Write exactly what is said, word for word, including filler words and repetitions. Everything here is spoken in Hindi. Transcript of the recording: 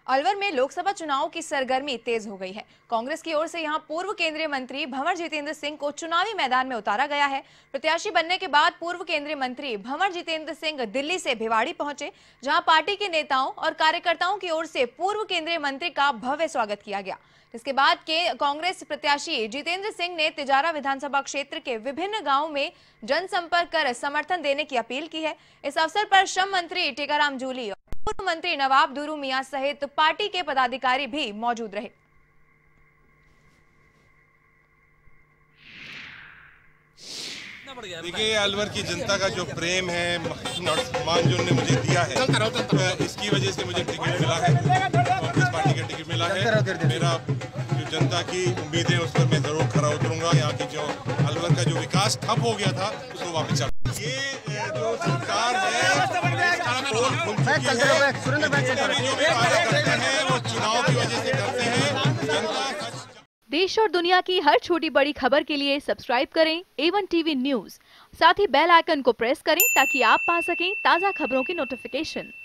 अलवर में लोकसभा चुनाव की सरगर्मी तेज हो गई है। कांग्रेस की ओर से यहां पूर्व केंद्रीय मंत्री भंवर जितेंद्र सिंह को चुनावी मैदान में उतारा गया है। प्रत्याशी बनने के बाद पूर्व केंद्रीय मंत्री भंवर जितेंद्र सिंह दिल्ली से भिवाड़ी पहुंचे, जहां पार्टी के नेताओं और कार्यकर्ताओं की ओर से पूर्व केंद्रीय मंत्री का भव्य स्वागत किया गया। इसके बाद के कांग्रेस प्रत्याशी जितेंद्र सिंह ने तिजारा विधानसभा क्षेत्र के विभिन्न गांवों में जनसंपर्क कर समर्थन देने की अपील की है। इस अवसर पर श्रम मंत्री टीकाराम जूली, पूर्व मंत्री नवाब दुरू मियां सहित पार्टी के पदाधिकारी भी मौजूद रहे। देखिए, अलवर की जनता का जो प्रेम है और सम्मान जो उन्होंने मुझे दिया है, इसकी वजह से मुझे टिकट मिला है, कांग्रेस पार्टी का टिकट मिला है। मेरा जो जनता की उम्मीद है उस पर मैं जरूर खरा उतरूंगा। यहाँ की जो अलवर का जो विकास ठप हो गया था उसको वापस चला। ये जो सरकार है जो भी कार्य करते हैं वो चुनाव की वजह से करते हैं। जनता देश और दुनिया की हर छोटी बड़ी खबर के लिए सब्सक्राइब करें ए वन टीवी न्यूज। साथ ही बेल आइकन को प्रेस करें ताकि आप पा सकें ताज़ा खबरों की नोटिफिकेशन।